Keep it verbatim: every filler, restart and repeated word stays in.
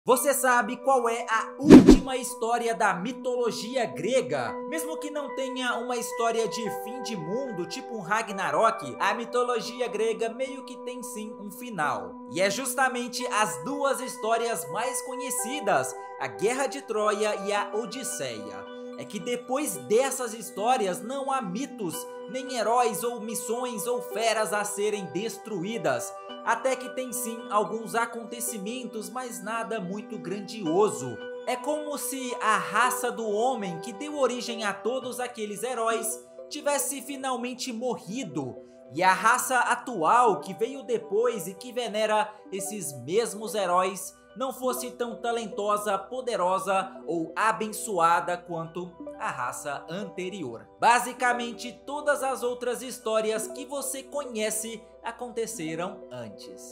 Você sabe qual é a última história da mitologia grega? Mesmo que não tenha uma história de fim de mundo, tipo um Ragnarok, a mitologia grega meio que tem sim um final. E é justamente as duas histórias mais conhecidas, a Guerra de Troia e a Odisseia. É que depois dessas histórias não há mitos, nem heróis ou missões ou feras a serem destruídas. Até que tem sim alguns acontecimentos, mas nada muito grandioso. É como se a raça do homem que deu origem a todos aqueles heróis tivesse finalmente morrido. E a raça atual que veio depois e que venera esses mesmos heróis não fosse tão talentosa, poderosa ou abençoada quanto a raça anterior. Basicamente, todas as outras histórias que você conhece aconteceram antes.